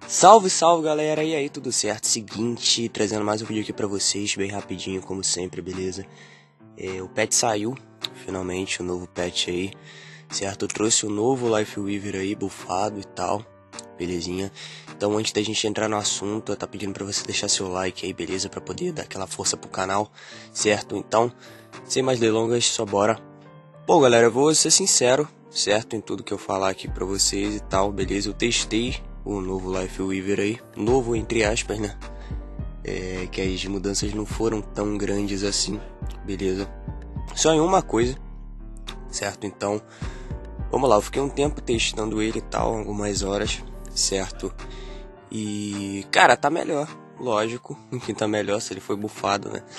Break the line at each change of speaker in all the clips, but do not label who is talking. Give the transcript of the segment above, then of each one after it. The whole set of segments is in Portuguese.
Salve, salve galera, e aí, tudo certo? Seguinte, trazendo mais um vídeo aqui pra vocês, bem rapidinho, como sempre, beleza? O patch saiu, finalmente, o novo patch aí, certo? Eu trouxe o novo Life Weaver aí, bufado e tal, belezinha? Então, antes da gente entrar no assunto, eu tô pedindo pra você deixar seu like aí, beleza? Pra poder dar aquela força pro canal, certo? Então, sem mais delongas, só bora. Bom, galera, eu vou ser sincero, certo? Em tudo que eu falar aqui pra vocês e tal, beleza? Eu testei o novo Life Weaver aí, novo entre aspas, né? Que as mudanças não foram tão grandes assim, beleza? Só em uma coisa, certo? Então, vamos lá, eu fiquei um tempo testando ele e tal, algumas horas, certo? E, cara, tá melhor, lógico, que tá melhor se ele foi bufado, né?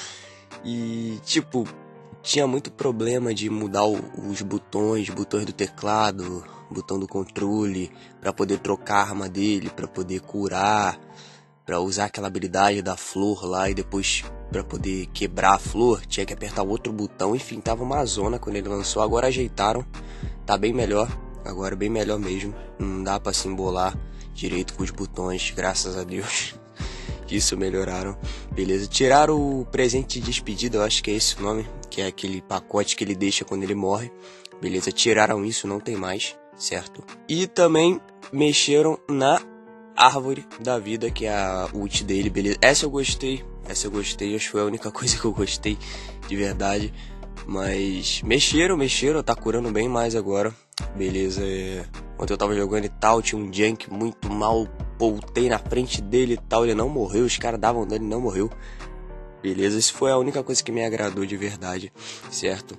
E, tipo, tinha muito problema de mudar os botões do teclado, botão do controle, para poder trocar a arma dele, para poder curar, para usar aquela habilidade da flor lá e depois para poder quebrar a flor, tinha que apertar outro botão, enfim, tava uma zona quando ele lançou. Agora ajeitaram, tá bem melhor, agora bem melhor mesmo, não dá para se embolar direito com os botões, graças a Deus. Isso melhoraram, beleza? Tiraram o presente de despedida, eu acho que é esse o nome, que é aquele pacote que ele deixa quando ele morre, beleza? Tiraram isso, não tem mais, certo? E também mexeram na árvore da vida, que é a ult dele, beleza? Essa eu gostei, acho que foi a única coisa que eu gostei de verdade. Mas mexeram, tá curando bem mais agora, beleza? Ontem eu tava jogando e tal, tinha um Junk muito mal, voltei na frente dele e tal, ele não morreu, os caras davam dano e não morreu, beleza? Isso foi a única coisa que me agradou de verdade, certo?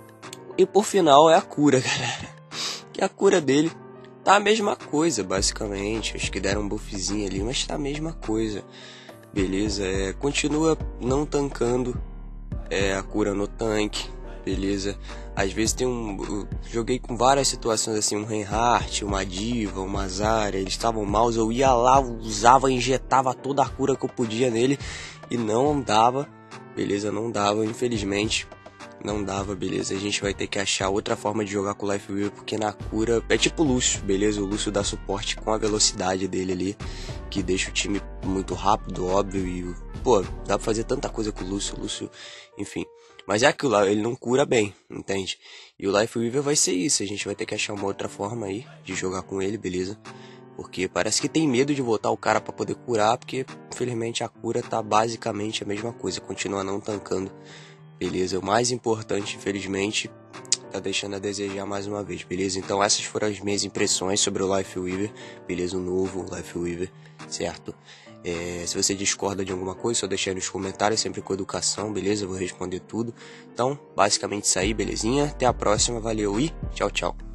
E por final é a cura, galera, que a cura dele tá a mesma coisa, basicamente, acho que deram um buffzinho ali, mas tá a mesma coisa, beleza? Continua não tancando a cura no tanque, beleza? Às vezes eu joguei com várias situações assim, um Reinhardt, uma Diva, uma Zarya, eles estavam maus, eu ia lá, usava, injetava toda a cura que eu podia nele e não dava, beleza? Não dava, infelizmente, não dava, beleza? A gente vai ter que achar outra forma de jogar com o Life Weaver, porque na cura é tipo o Lúcio, beleza? O Lúcio dá suporte com a velocidade dele ali, que deixa o time muito rápido, óbvio, e pô, dá pra fazer tanta coisa com o Lúcio, enfim. Mas é aquilo lá, ele não cura bem, entende? E o Life Weaver vai ser isso, a gente vai ter que achar uma outra forma aí de jogar com ele, beleza? Porque parece que tem medo de botar o cara pra poder curar, porque infelizmente a cura tá basicamente a mesma coisa, continua não tancando, beleza? O mais importante, infelizmente, tá deixando a desejar mais uma vez, beleza? Então essas foram as minhas impressões sobre o Life Weaver, beleza? O novo Life Weaver, certo? Se você discorda de alguma coisa, só deixa aí nos comentários, sempre com educação, beleza? Eu vou responder tudo. Então, basicamente isso aí, belezinha? Até a próxima, valeu e tchau, tchau.